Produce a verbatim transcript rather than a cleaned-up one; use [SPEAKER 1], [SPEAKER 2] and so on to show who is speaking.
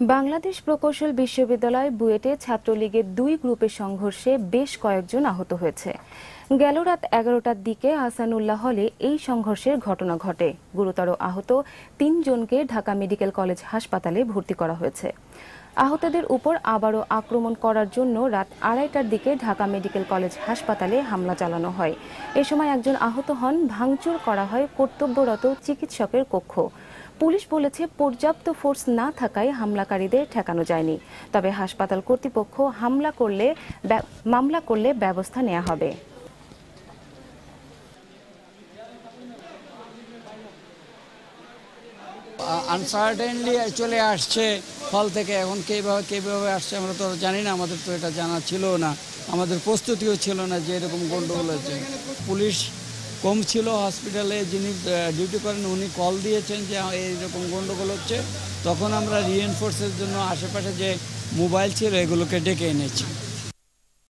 [SPEAKER 1] বাংলাদেশ প্রকৌশল বিশ্ববিদ্যালয় বুয়েটে ছাত্রলীগের দুই গ্রুপের সংঘর্ষে বেশ কয়েকজন আহত হয়েছে। গেল রাত এগারোটার দিকে আহসানুল্লাহ হলে এই সংঘর্ষের ঘটনা ঘটে। গুরুতর আহত তিনজনকে ঢাকা মেডিকেল কলেজ হাসপাতালে ভর্তি করা হয়েছে। আহতদের উপর আবারও আক্রমণ করার জন্য রাত আড়াইটার দিকে ঢাকা মেডিকেল কলেজ হাসপাতালে হামলা চালানো হয়। এ সময় একজন আহত হন। ভাঙচুর করা হয় কর্তব্যরত চিকিৎসকের কক্ষ। পুলিশ বলেছে পর্যাপ্ত ফোর্স না থাকায় হামলাকারীদের ঠেকানো যায়নি। তবে হাসপাতাল কর্তৃপক্ষ হামলা করলে মামলা করলে ব্যবস্থা নেওয়া হবে।
[SPEAKER 2] আনসার্টেনলি চলে আসছে ফল থেকে, এখন কীভাবে কীভাবে আসছে আমরা তো জানি না, আমাদের তো এটা জানা ছিল না, আমাদের প্রস্তুতিও ছিল না যে এরকম গণ্ডগোল হচ্ছে। পুলিশ কম ছিল হসপিটালে, যিনি ডিউটি করেন উনি কল দিয়েছেন যে এইরকম গণ্ডগোল হচ্ছে, তখন আমরা রিএনফোর্সের জন্য আশেপাশে যে মোবাইল ছিল এগুলোকে ডেকে এনেছি।